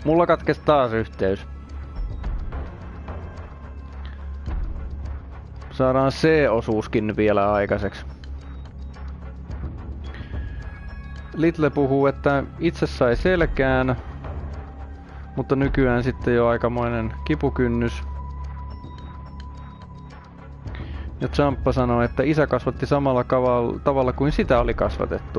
Mulla katkesi taas yhteys. Saadaan C-osuuskin vielä aikaiseksi. Little puhuu, että itse sai selkään, mutta nykyään sitten jo aikamoinen kipukynnys. Ja Champa sanoi, että isä kasvatti samalla tavalla kuin sitä oli kasvatettu.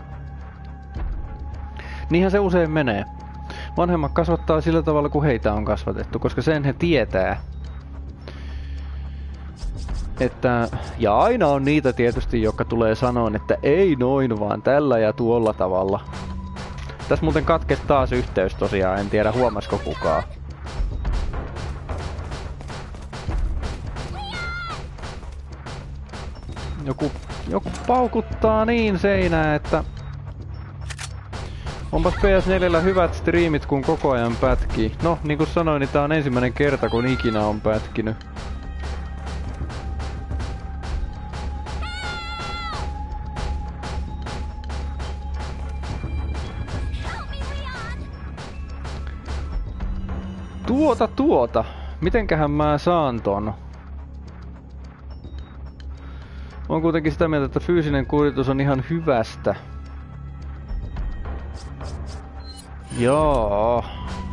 Niinhän se usein menee. Vanhemmat kasvattaa sillä tavalla kuin heitä on kasvatettu, koska sen he tietää. Että, ja aina on niitä tietysti, jotka tulee sanoon, että ei noin vaan tällä ja tuolla tavalla. Tässä muuten katkesi taas yhteys tosiaan, en tiedä huomasiko kukaan. Joku paukuttaa niin seinää, että onpas PS4:llä hyvät striimit, kun koko ajan pätkii. No, niin kuin sanoin, niin tää on ensimmäinen kerta, kun ikinä on pätkinyt. Tuota. Mitenköhän mä saan ton? Olen kuitenkin sitä mieltä, että fyysinen kuritus on ihan hyvästä. Joo.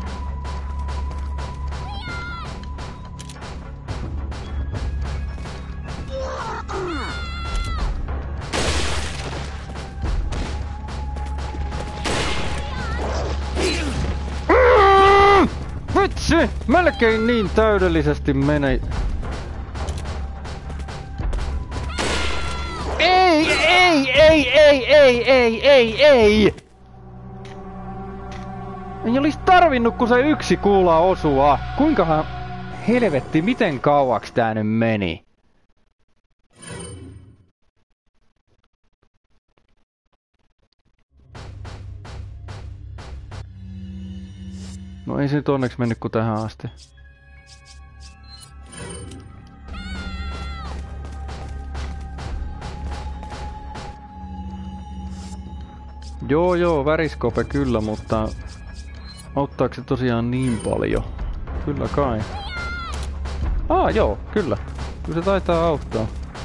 Vitsi! Melkein niin täydellisesti meni. Ei! Ei olisi tarvinnut, kun se yksi kuula osua. Kuinkahan helvetti, miten kauaksi tää nyt meni? No ei se nyt onneksi mennyt kuin tähän asti. Joo, väriskope kyllä, mutta auttaako se tosiaan niin paljon? Kyllä kai. Joo, kyllä. Kyllä se taitaa auttaa.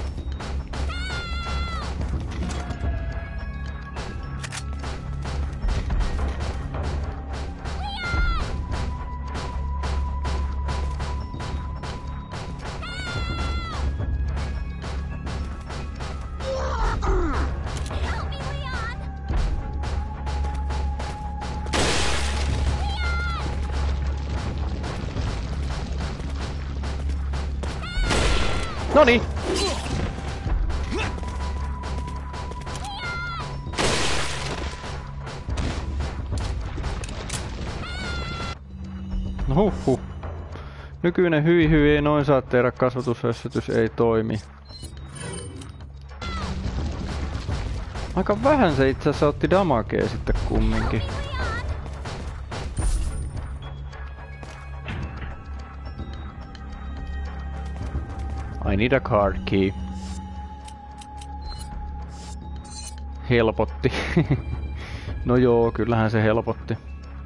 Noniin! No huhhuh. Nykyinen hyi ei noin saa tehdä, kasvatushössytys ei toimi. Aika vähän se itse asiassa otti damagea sitten kumminkin. I need a card key. Helpotti. No joo, kyllähän se helpotti.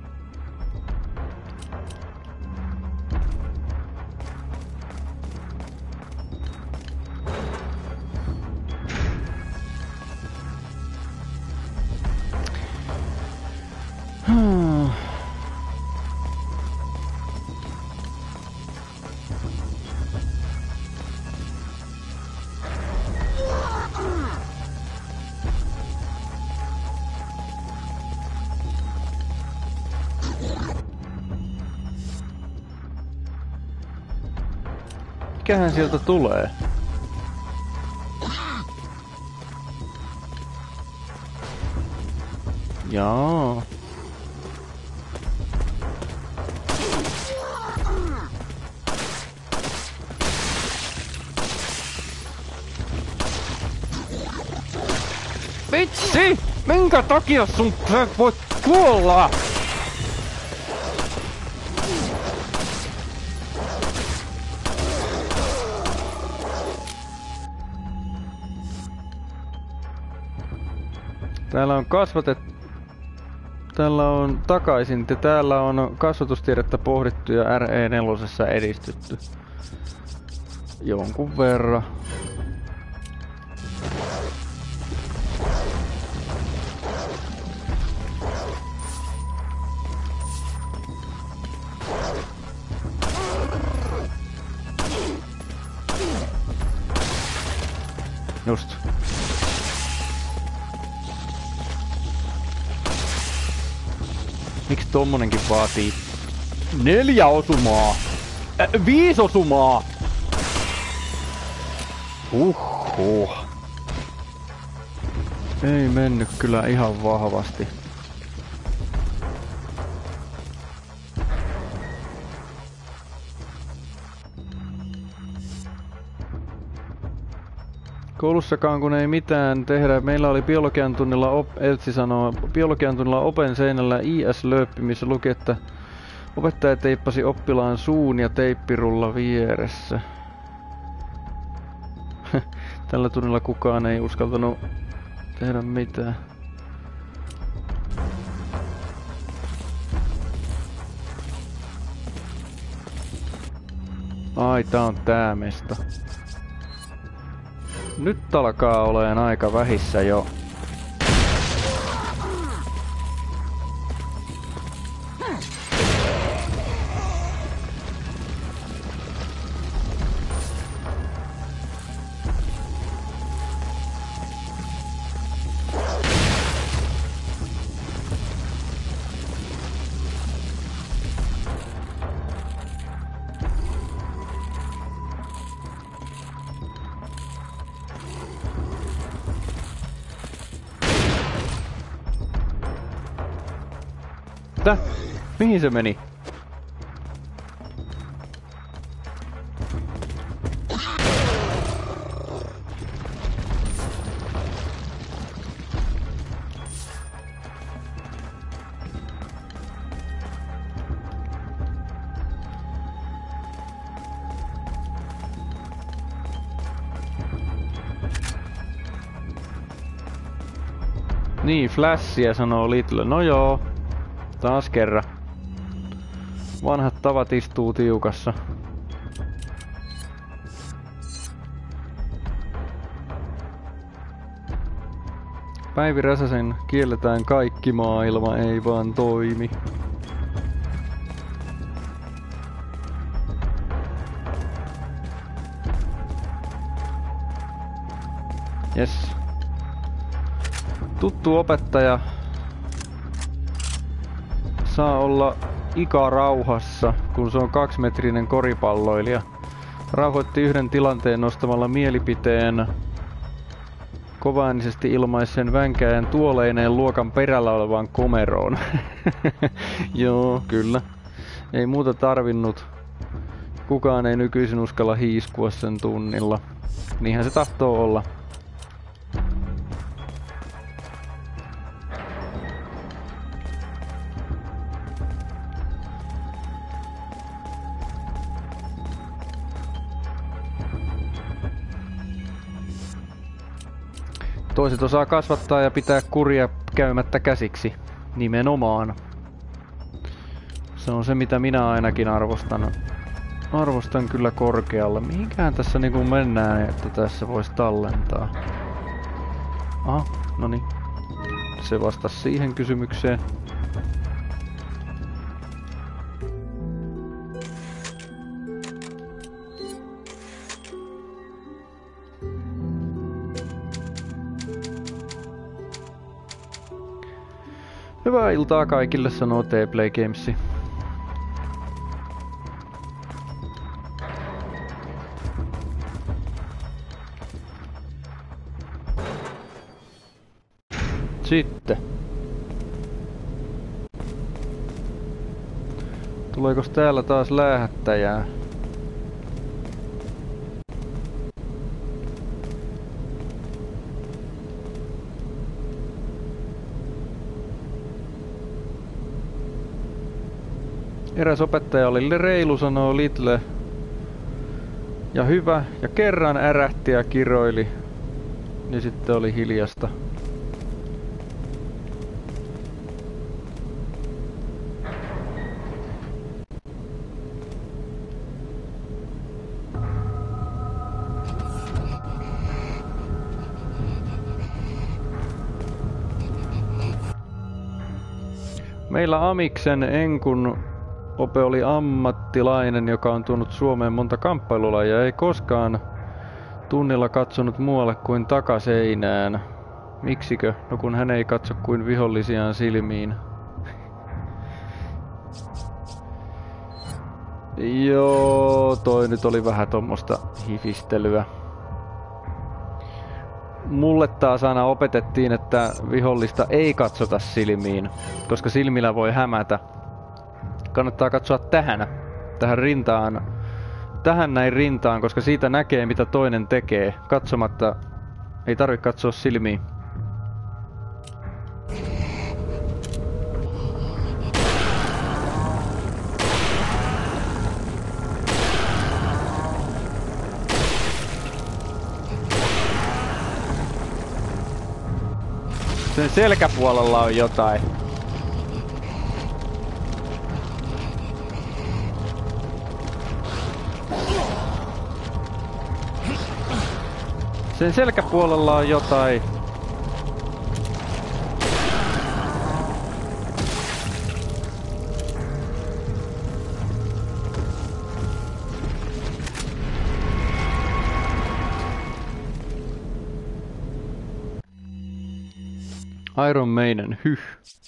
Mikähän sieltä tulee? Jaa. Vitsi! Minkä takia sun voit kuolla? Täällä on Täällä on takaisin, ja täällä on kasvatustiedettä pohdittu ja RE4 edistytty. Jonkun verran. Just. Miksi tommonenkin vaatii 4 osumaa? 5 osumaa! Ei mennyt kyllä ihan vahvasti. Koulussakaan kun ei mitään tehdä. Meillä oli biologian tunnilla, Eltsi sanoo, biologian tunnilla open seinällä IS-lööppi, missä luki, että opettaja teippasi oppilaan suun ja teippirulla vieressä. Tällä tunnilla kukaan ei uskaltanut tehdä mitään. Ai, tää on tää mesta. Nyt alkaa oleen aika vähissä jo. Mihin se meni? Niin, flashia sanoo Little. No joo. Taas kerran. Vanhat tavat istuu tiukassa. Päivi Räsäsen kielletään kaikki maailma, ei vaan toimi. Yes. Tuttu opettaja saa olla ikarauhassa, kun se on 2-metrinen koripalloilija. Rauhoitti yhden tilanteen nostamalla mielipiteen kovaäänisesti ilmaisen vänkäjän tuoleineen luokan perällä olevaan komeroon. Joo, kyllä. Ei muuta tarvinnut. Kukaan ei nykyisin uskalla hiiskua sen tunnilla. Niinhän se tahtoo olla. Toiset osaa kasvattaa ja pitää kuria käymättä käsiksi. Nimenomaan. Se on se, mitä minä ainakin arvostan. Arvostan kyllä korkealle. Mihinkään tässä niinku mennään, että tässä voisi tallentaa. Aha, noniin. Se vastasi siihen kysymykseen. Hyvää iltaa kaikille, sanoo T-Play Games. Sitten. Tuleekos täällä taas läähättäjää? Eräs opettaja oli reilu, sanoo Little. Ja hyvä, ja kerran ärähti ja kiroili. Ja sitten oli hiljasta. Meillä Amiksen Enkun Ope oli ammattilainen, joka on tuonut Suomeen monta kamppailulajia. Ei koskaan tunnilla katsonut muualle kuin takaseinään. Miksikö? No kun hän ei katso kuin vihollisiaan silmiin. Joo, toi nyt oli vähän tommosta hifistelyä. Mulle taas aina opetettiin, että vihollista ei katsota silmiin, koska silmillä voi hämätä. Kannattaa katsoa tähän rintaan, tähän näin rintaan, koska siitä näkee mitä toinen tekee. Katsomatta ei tarvitse katsoa silmiin. Sen selkäpuolella on jotain. Sen selkäpuolella on jotain. Iron Maiden, hyh.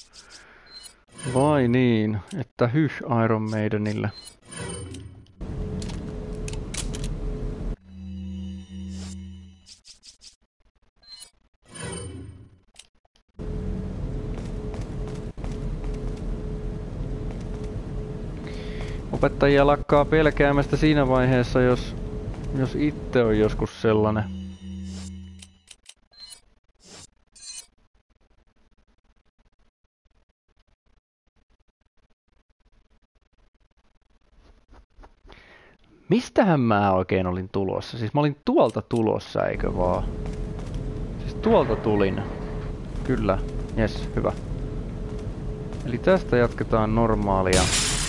Vai niin, että hyh Iron Maidenille. Opettajia lakkaa pelkäämästä siinä vaiheessa, jos itse on joskus sellainen. Mistähän mä oikein olin tulossa? Siis mä olin tuolta tulossa, eikö vaan? Siis tuolta tulin. Kyllä. Jes, hyvä. Eli tästä jatketaan normaalia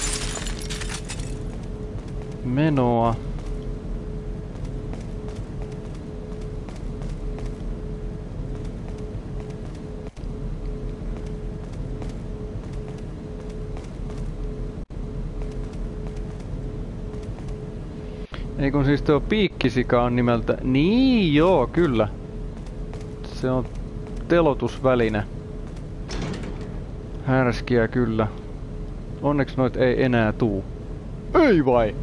menoa. Ei kun siis tuo piikkisika on nimeltä... Niin joo, kyllä. Se on telotusväline. Härskiä kyllä. Onneksi noit ei enää tuu. Ei vai?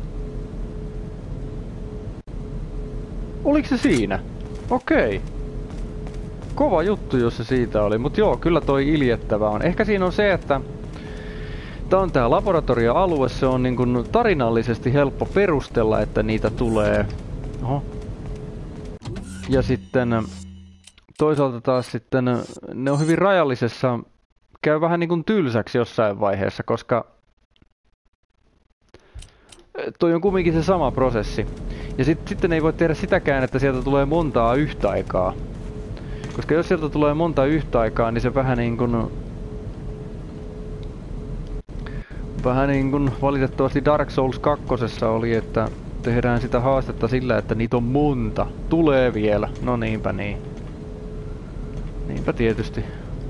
Oliko se siinä? Okei. Kova juttu, jos se siitä oli. Mut joo, kyllä toi iljettävä on. Ehkä siinä on se, että... Tää on tää laboratorioalue, se on niin kuin tarinallisesti helppo perustella, että niitä tulee. Oho. Ja sitten toisaalta taas sitten ne on hyvin rajallisessa, käy vähän niin kuin tylsäksi jossain vaiheessa, koska toi on kumminkin se sama prosessi. Ja sitten ei voi tehdä sitäkään, että sieltä tulee montaa yhtä aikaa. Koska jos sieltä tulee monta yhtä aikaa, niin se vähän niin kuin valitettavasti Dark Souls 2 oli, että tehdään sitä haastetta sillä, että niitä on monta. Tulee vielä. No niinpä niin. Niinpä tietysti.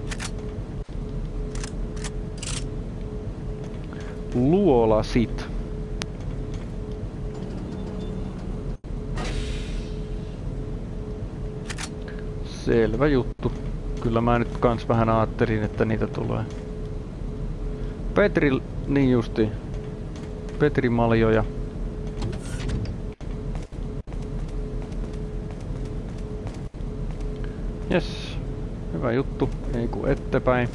Luolasit. Selvä juttu. Kyllä mä nyt kans vähän aattelin, että niitä tulee. Petri, niin justi. Petrimaljoja. Jes. Hyvä juttu. Ei ku ettepäin.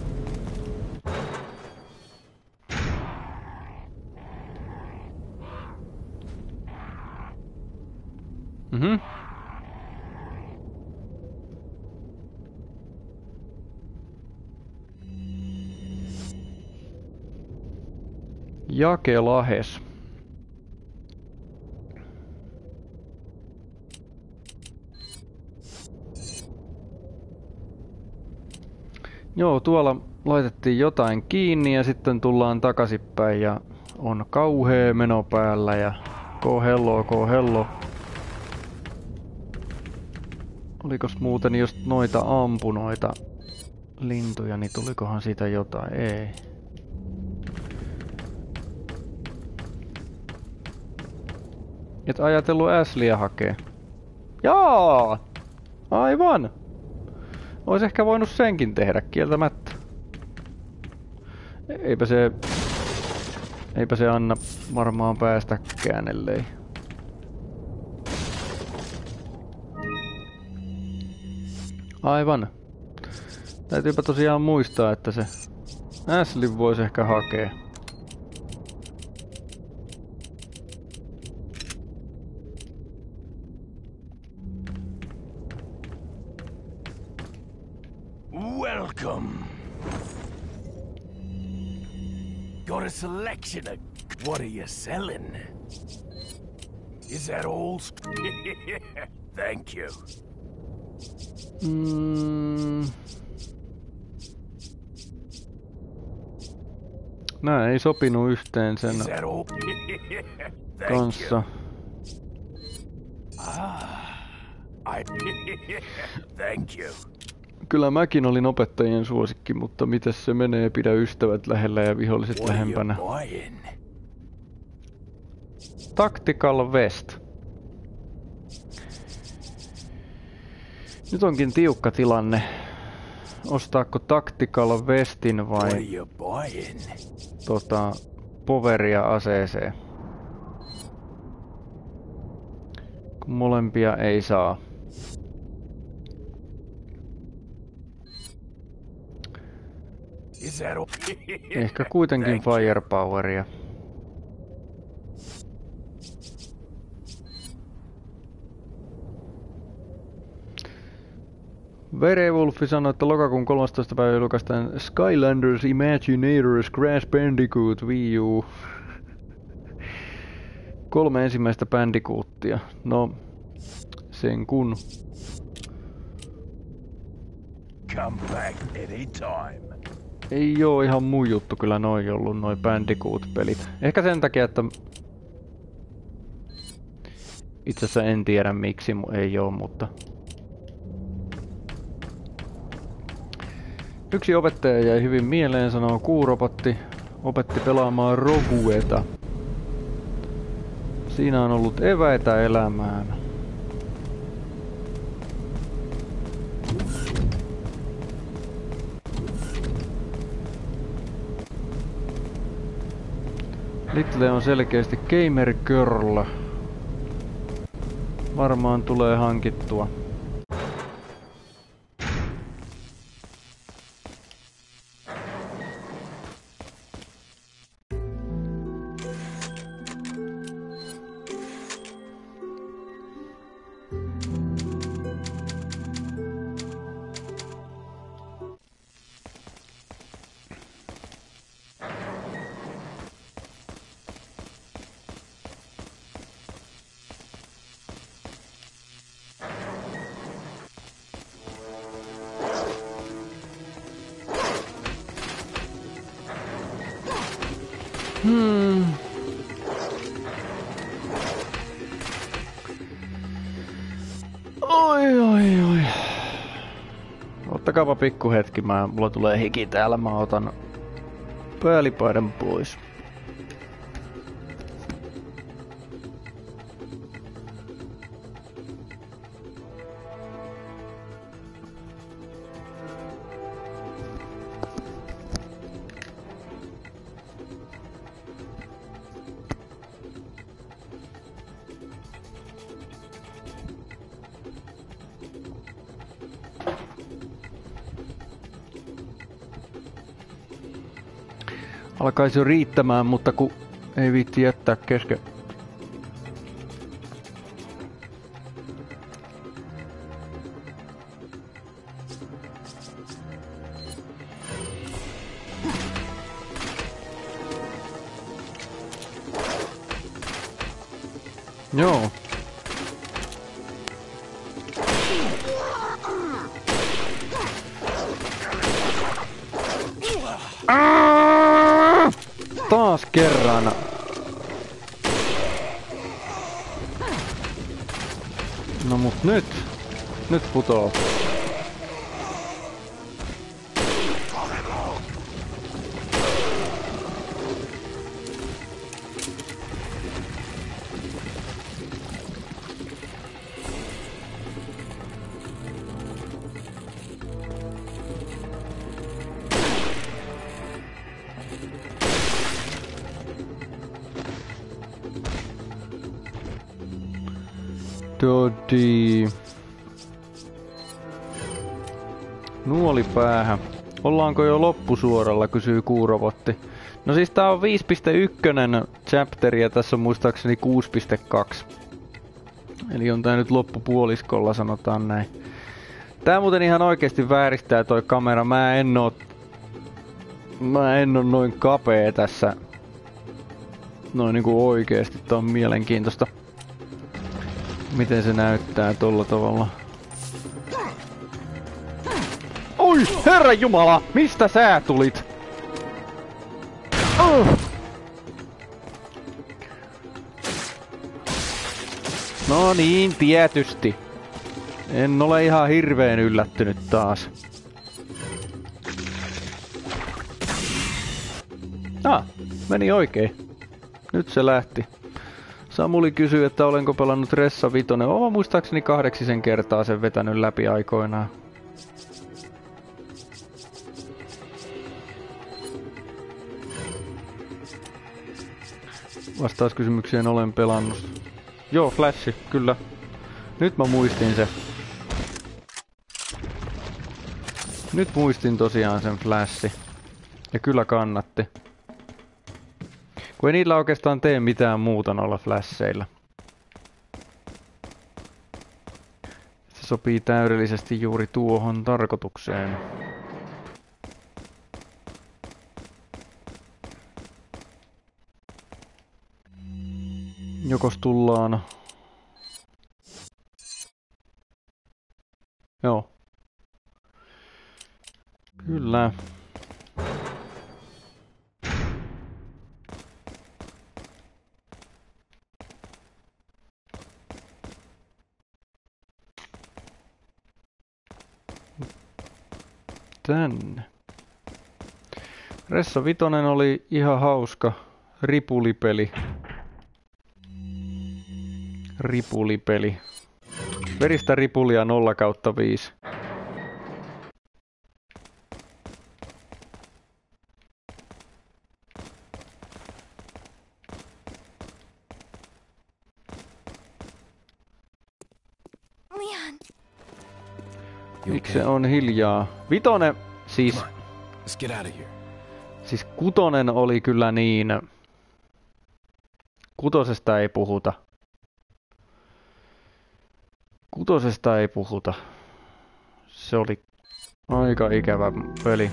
Mhm. Jakelahes. Joo, tuolla laitettiin jotain kiinni ja sitten tullaan takaisinpäin ja on kauhea meno päällä ja hello. Olikos muuten just noita ampunoita lintuja, niin tulikohan siitä jotain? Ei. Et ajatellut Ashleyä hakee. Jaa! Aivan! Ois ehkä voinut senkin tehdä kieltämättä. Eipä se anna varmaan päästäkään ellei. Aivan. Täytyypä tosiaan muistaa, että se Ashley voisi ehkä hakea. Welcome. Got a selection of... What are you selling? Is that all? Thank you. Nää ei sopinut yhteen sen kanssa. Thank you. Kyllä mäkin olin opettajien suosikki, mutta mitäs se menee, pidä ystävät lähellä ja viholliset lähempänä. Tactical Vest. Nyt onkin tiukka tilanne. Ostaako Tactical Vestin vai poveria aseeseen? Kun molempia ei saa. Ehkä kuitenkin firepoweria. Werewolfi sanoi, että lokakuun 13. päivä julkaistaan Skylanders Imaginators Crash Bandicoot Wii U. 3 ensimmäistä Bandicootia. No, sen kun. Come back anytime. Ei oo ihan muu juttu kyllä noi ollut noi Bandicoot-pelit. Ehkä sen takia, että itse asiassa en tiedä miksi ei oo, mutta yksi opettaja jäi hyvin mieleen, sanoo Kuurobotti. Opetti pelaamaan Rogueta. Siinä on ollut eväitä elämään. Little on selkeästi Gamer Girl. Varmaan tulee hankittua. Oi. Ottakaapa pikku hetki, mulla tulee hiki täällä, mä otan päällipaidan pois. Alkaisi jo riittämään, mutta kun ei viitti jättää kesken. Joo. Taas kerran. No mut nyt putoo. Dodi. Nuolipäähän. Ollaanko jo loppusuoralla, kysyy kuurobotti. No siis tää on 5.1 chapteri ja tässä on muistaakseni 6.2. Eli on tää nyt loppupuoliskolla, sanotaan näin. Tää muuten ihan oikeesti vääristää toi kamera. Mä en oo noin kapea tässä. Noin niinku oikeesti. Tää on mielenkiintoista. Miten se näyttää tolla tavalla. Oi, herra jumala! Mistä sä tulit? No niin, tietysti. En ole ihan hirveen yllättynyt taas. Meni oikein. Nyt se lähti. Samuli kysyy, että olenko pelannut Ressa Vitoinen. Olen muistaakseni 8 kertaa sen vetänyt läpi aikoinaan. Vastauskysymykseen olen pelannut. Joo, Flash, kyllä. Nyt mä muistin se. Nyt muistin tosiaan sen Flash. Ja kyllä kannatti. Kun ei niillä oikeastaan tee mitään muuta noilla Flasheilla. Se sopii täydellisesti juuri tuohon tarkoitukseen. Jokos tullaan... Joo. Kyllä. Tänne. Ressa Vitoinen oli ihan hauska ripulipeli. Ripulipeli. Veristä ripulia 0/5. Leon. Miksi se on hiljaa? Vitonen, siis... Let's get out of here. Siis kutonen oli kyllä niin... Kutosesta ei puhuta. Kutosesta ei puhuta. Se oli aika ikävä peli.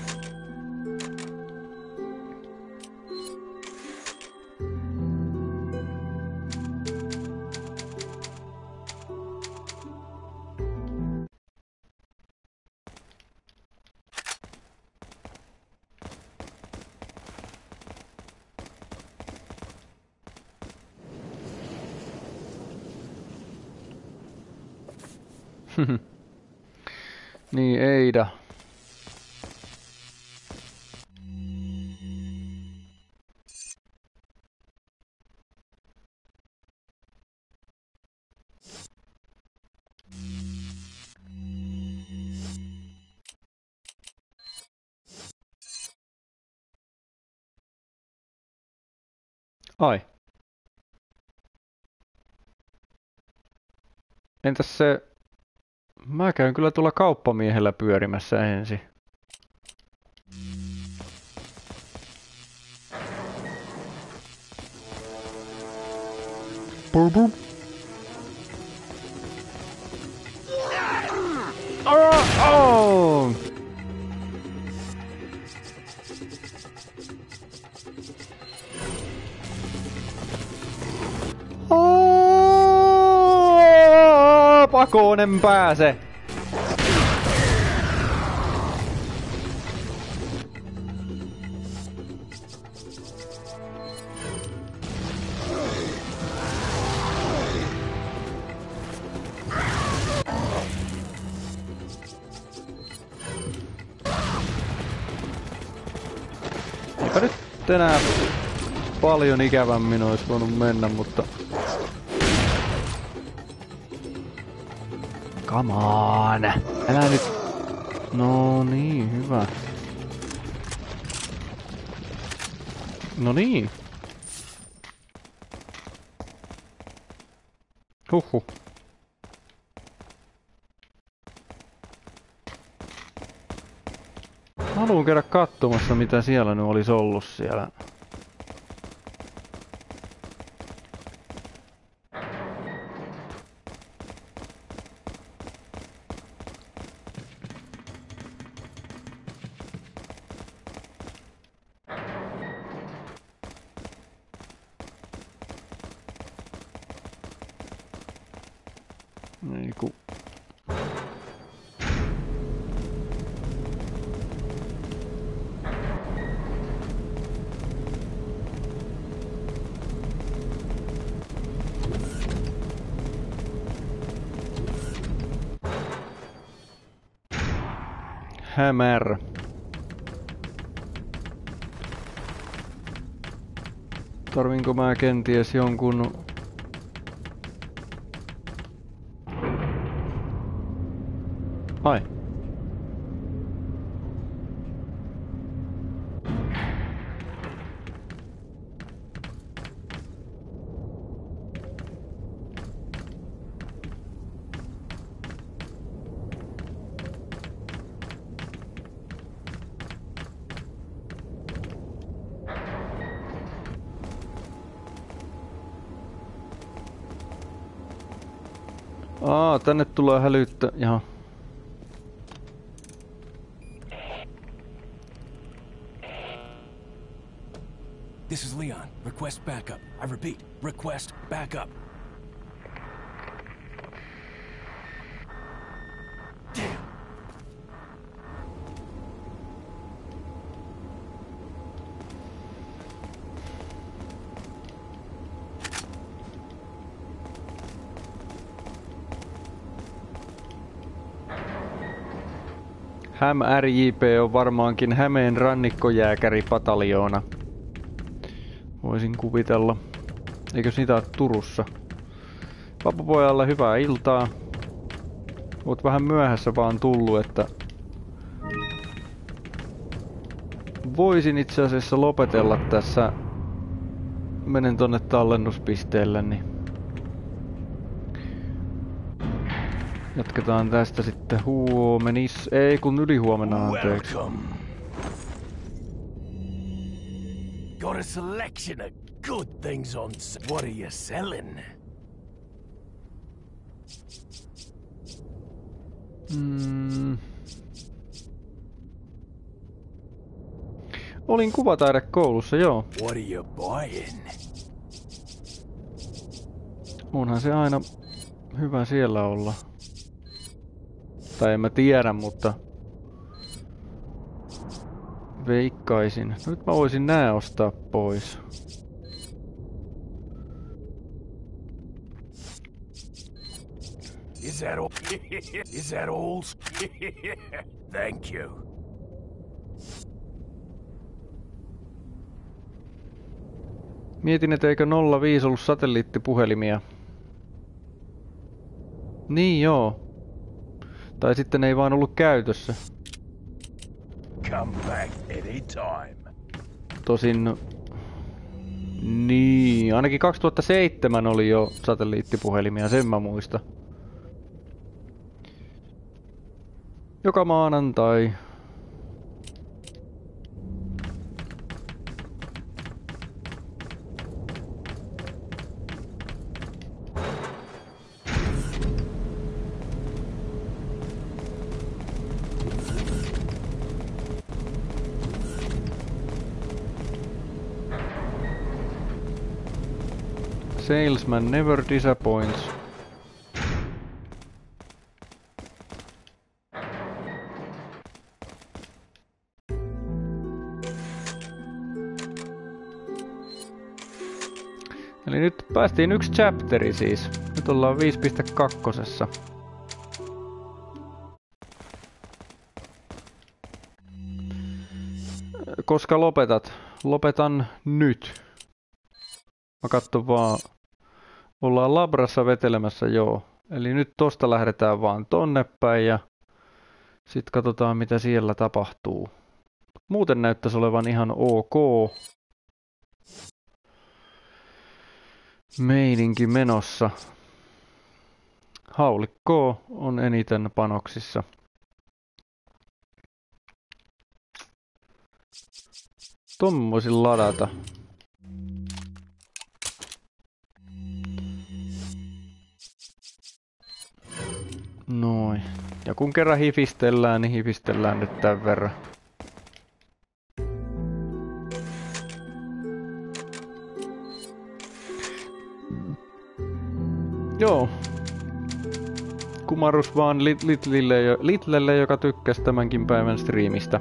Niin, Eida. Ai. Entäs se... Mä käyn kyllä tuolla kauppamiehellä pyörimässä ensin. Boom. Oh! Pakoon en pääse. Eipä nyt enää paljon ikävämmin olisi voinut mennä, mutta... Come on! Älä nyt... No niin, hyvä. No niin. Huhhuh. haluan käydä katsomassa mitä siellä nyt olisi ollut siellä. Niinku. Hämär. Tarvinko mä kenties jonkun... Ai. Tänne tulee hälyttä. Jaha. This is Leon. Request backup. I repeat, request backup. Damn. Häm RJP on varmaankin Hämeen rannikkojääkäripataljoona. Voisin kuvitella. Eikös niitä ole Turussa? Papapojalle hyvää iltaa. Oot vähän myöhässä vaan tullut, että... Voisin itse asiassa lopetella tässä. Menen tonne tallennuspisteelle, niin... Jatketaan tästä sitten huomenis... Ei kun ylihuomenna anteeksi. Got a selection of good things on. What are you selling? Olin kuvataidekoulussa, joo. What are you buying? Onhan se aina hyvä siellä olla. Tai en mä tiedä, mutta... Veikkaisin. Nyt mä voisin nää ostaa pois. Is that all? Is that all? Thank you. Mietin, et eikö 05 ollut satelliittipuhelimia. Niin joo. Tai sitten ei vaan ollut käytössä. Come back anytime. Tosin... Niin, ainakin 2007 oli jo satelliittipuhelimia, sen mä muistan. Joka maanantai. Salesman never disappoints. Eli nyt päästiin yksi chapteri siis. Nyt ollaan 5.2. Koska lopetat? Lopetan nyt. Mä katson vaan. Ollaan labrassa vetelemässä, joo. Eli nyt tosta lähdetään vaan tonne päin ja sit katsotaan mitä siellä tapahtuu. Muuten näyttäisi olevan ihan ok. Meininki menossa. Haulikko on eniten panoksissa. Ton voisin ladata. Noin. Ja kun kerran hifistellään, niin hifistellään nyt tän verran. Joo. Kumarus vaan Litlelle, joka tykkäsi tämänkin päivän striimistä.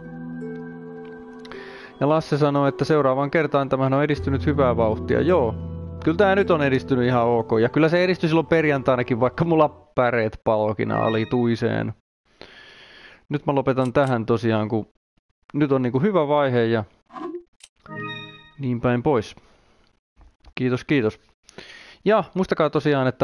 Ja Lasse sanoi, että seuraavaan kertaan tämähän on edistynyt hyvää vauhtia. Joo, kyllä tää nyt on edistynyt ihan ok. Ja kyllä se edistyi silloin perjantainakin, vaikka mulla päreet palokina oli tuiseen. Nyt mä lopetan tähän tosiaan, kun nyt on niinku hyvä vaihe ja niin päin pois. Kiitos, kiitos. Ja muistakaa tosiaan, että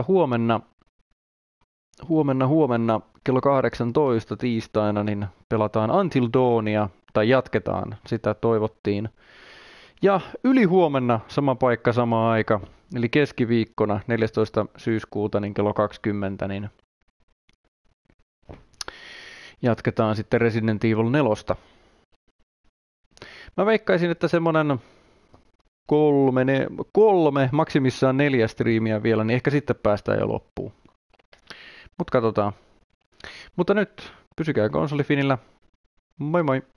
huomenna kello 18 tiistaina niin pelataan Until Dawnia, tai jatketaan, sitä toivottiin. Ja ylihuomenna sama paikka, sama aika, eli keskiviikkona 14. syyskuuta niin kello 20, niin jatketaan sitten Resident Evil 4. Mä veikkaisin, että semmonen 3, maksimissaan 4 striimiä vielä, niin ehkä sitten päästään jo loppuun. Mut katsotaan. Mutta nyt pysykää konsolifinillä. Moi moi!